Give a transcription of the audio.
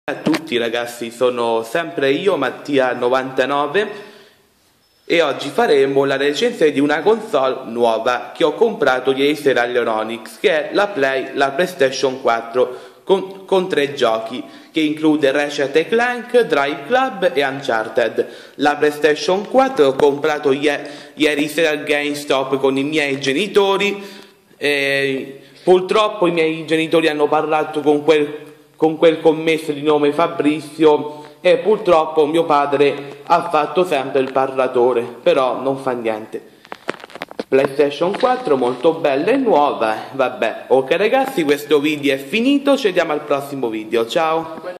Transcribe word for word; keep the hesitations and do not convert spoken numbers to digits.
A tutti ragazzi, sono sempre io, Mattia novantanove, e oggi faremo la recensione di una console nuova che ho comprato ieri sera all'Euronics, che è la, Play, la PlayStation quattro con, con tre giochi, che include Ratchet and Clank, Drive Club e Uncharted. La PlayStation quattro l'ho comprato ieri, ieri sera al GameStop con i miei genitori, e purtroppo i miei genitori hanno parlato con quel con quel commesso di nome Fabrizio e purtroppo mio padre ha fatto sempre il parlatore, però non fa niente. PlayStation quattro molto bella e nuova, vabbè. Ok ragazzi, questo video è finito, ci vediamo al prossimo video, ciao!